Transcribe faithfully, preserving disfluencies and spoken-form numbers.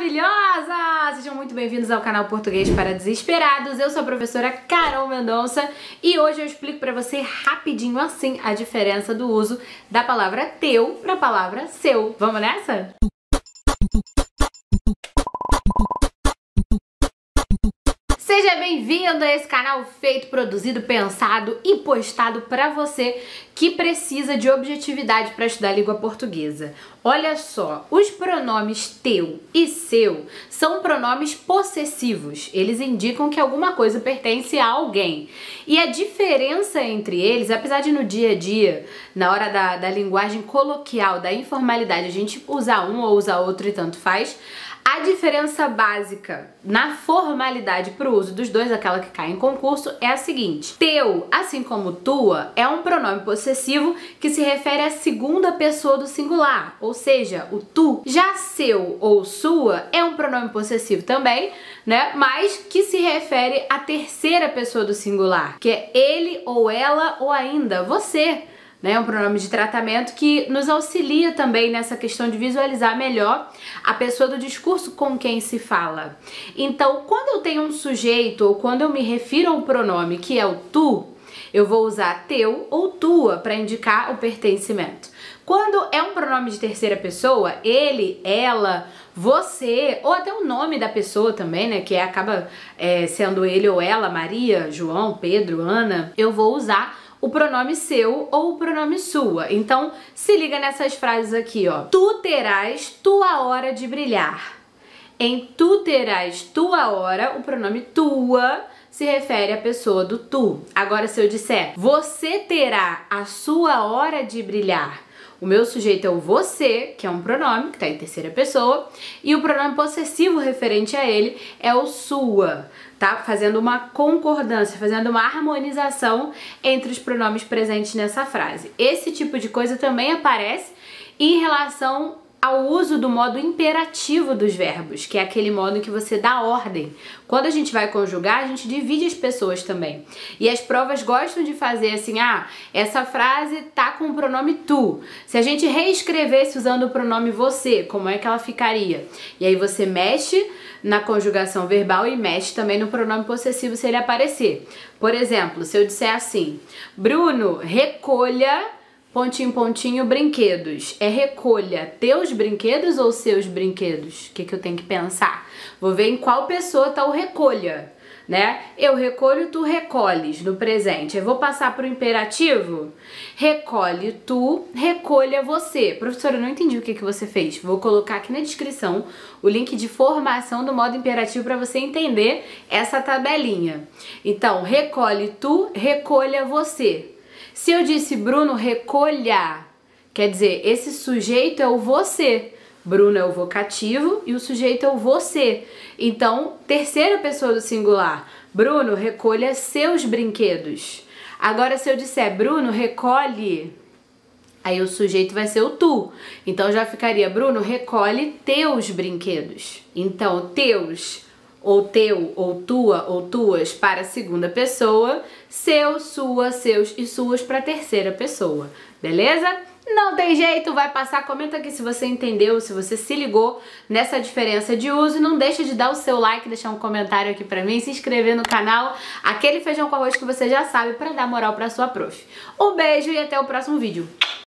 maravilhosa! Sejam muito bem-vindos ao canal Português para Desesperados. Eu sou a professora Carol Mendonça e hoje eu explico para você rapidinho assim a diferença do uso da palavra teu para a palavra seu. Vamos nessa? Seja bem-vindo a esse canal feito, produzido, pensado e postado para você que precisa de objetividade para estudar a língua portuguesa. Olha só, os pronomes teu e seu são pronomes possessivos. Eles indicam que alguma coisa pertence a alguém. E a diferença entre eles, apesar de no dia a dia, na hora da, da linguagem coloquial, da informalidade, a gente usar um ou usar outro e tanto faz, a diferença básica na formalidade para o uso dos dois, aquela que cai em concurso, é a seguinte: teu, assim como tua, é um pronome possessivo que se refere à segunda pessoa do singular, ou seja, o tu. Já seu ou sua é um pronome possessivo também, né? Mas que se refere à terceira pessoa do singular, que é ele ou ela ou ainda você. É um pronome de tratamento que nos auxilia também nessa questão de visualizar melhor a pessoa do discurso com quem se fala. Então, quando eu tenho um sujeito ou quando eu me refiro a um pronome que é o tu, eu vou usar teu ou tua para indicar o pertencimento. Quando é um pronome de terceira pessoa, ele, ela, você, ou até o nome da pessoa também, né, que acaba é, sendo ele ou ela, Maria, João, Pedro, Ana, eu vou usar o pronome seu ou o pronome sua. Então, se liga nessas frases aqui, ó. Tu terás tua hora de brilhar. Em tu terás tua hora, o pronome tua se refere à pessoa do tu. Agora, se eu disser você terá a sua hora de brilhar, o meu sujeito é o você, que é um pronome, que está em terceira pessoa, e o pronome possessivo referente a ele é o sua, tá? Fazendo uma concordância, fazendo uma harmonização entre os pronomes presentes nessa frase. Esse tipo de coisa também aparece em relação ao uso do modo imperativo dos verbos, que é aquele modo em que você dá ordem. Quando a gente vai conjugar, a gente divide as pessoas também. E as provas gostam de fazer assim, ah, essa frase tá com o pronome tu. Se a gente reescrevesse usando o pronome você, como é que ela ficaria? E aí você mexe na conjugação verbal e mexe também no pronome possessivo se ele aparecer. Por exemplo, se eu disser assim, Bruno, recolha pontinho, pontinho, brinquedos. É recolha teus brinquedos ou seus brinquedos? O que, que eu tenho que pensar? Vou ver em qual pessoa tá o recolha, né? Eu recolho, tu recolhes no presente. Eu vou passar pro imperativo? Recolhe tu, recolha você. Professora, eu não entendi o que, que você fez. Vou colocar aqui na descrição o link de formação do modo imperativo para você entender essa tabelinha. Então, recolhe tu, recolha você. Se eu disse Bruno recolha, quer dizer, esse sujeito é o você. Bruno é o vocativo e o sujeito é o você. Então, terceira pessoa do singular. Bruno recolha seus brinquedos. Agora, se eu disser Bruno recolhe, aí o sujeito vai ser o tu. Então, já ficaria Bruno recolhe teus brinquedos. Então, teus ou teu, ou tua, ou tuas para a segunda pessoa, seu, sua, seus e suas para a terceira pessoa, beleza? Não tem jeito, vai passar, comenta aqui se você entendeu, se você se ligou nessa diferença de uso, e não deixa de dar o seu like, deixar um comentário aqui pra mim, se inscrever no canal, aquele feijão com arroz que você já sabe, para dar moral pra sua prof. Um beijo e até o próximo vídeo.